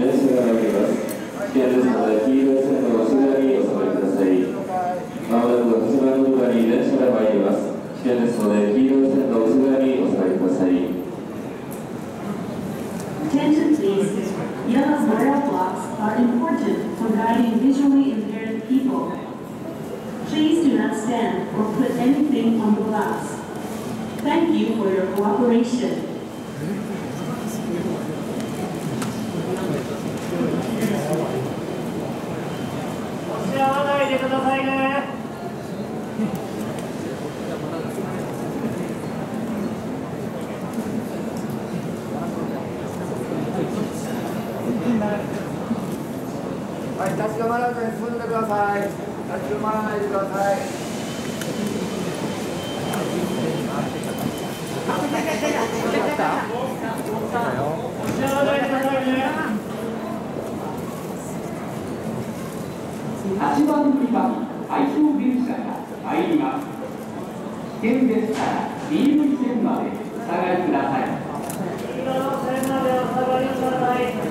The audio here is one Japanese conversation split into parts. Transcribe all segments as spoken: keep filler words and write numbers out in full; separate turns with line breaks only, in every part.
電車が参ります。危険ですので、黄色い線の内側にお下がりください。まもなくはちばん乗り場に電車が参ります。危険ですので、黄色い線の内側にお下がりください。
Attention please. Yellow braille blocks are important for guiding visually impaired people. Please do not stand or put anything on the blocks. Thank you for your cooperation.
押し合わないでくださいね。はい、立ち止まらずに進んでください。立ち止まらないでください。
はちばん乗り場に対象電車が参ります。危険ですから黄色い線までお下がりください。
黄色の線までお下がりください。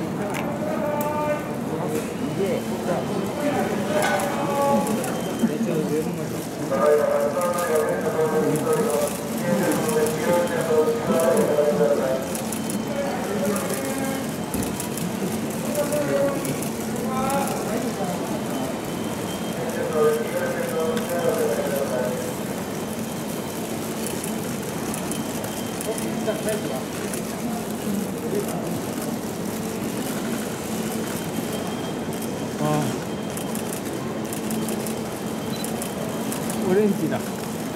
オレンジだ。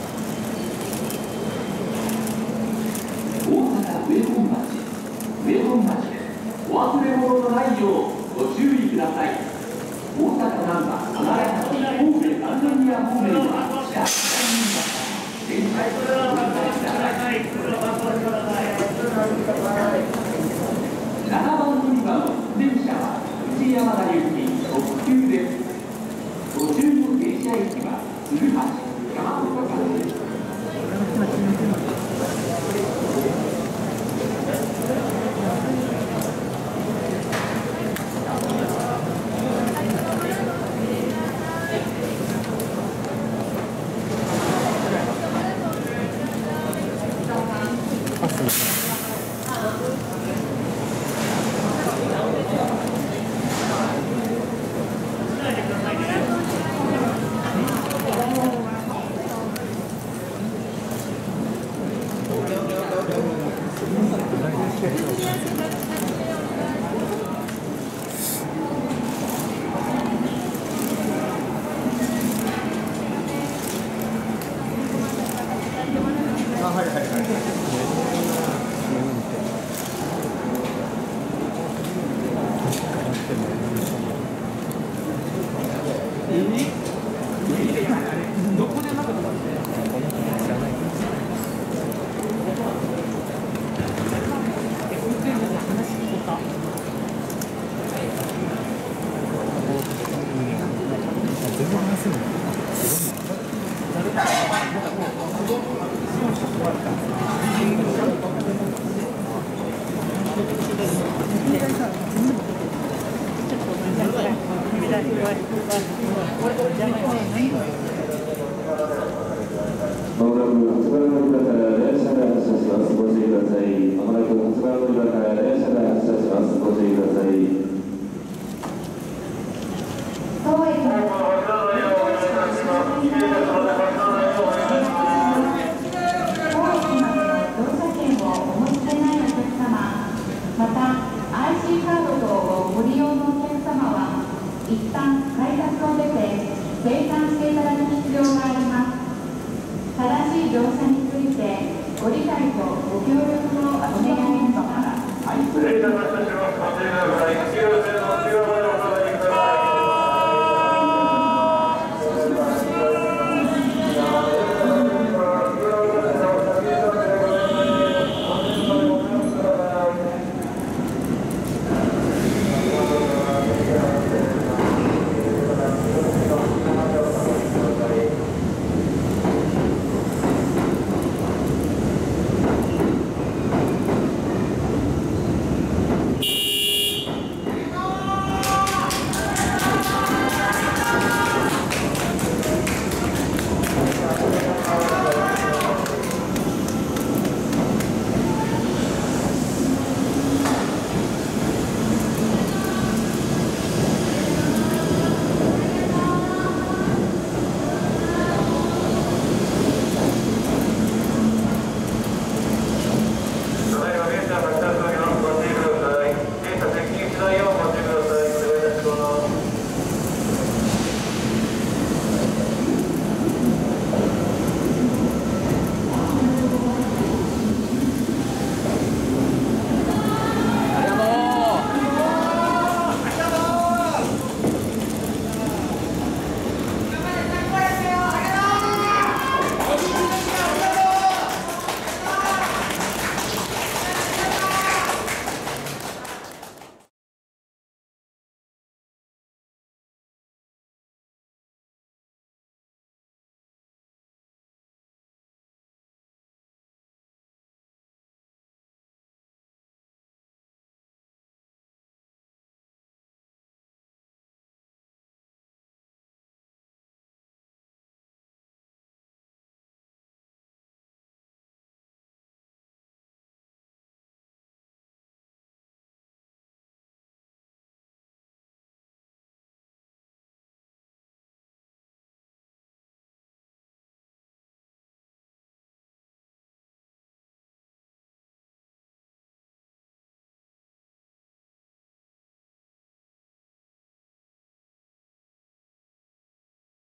大阪上本町、上本町でお忘れ物のないようご注意ください。大阪難波、奈良崎、神戸三宮方面は車電車へお乗り換えください。ななばん乗り場の電車は内山田行き特急です。途中の停車駅は鶴橋、山本間です。
まもなくはちばん乗り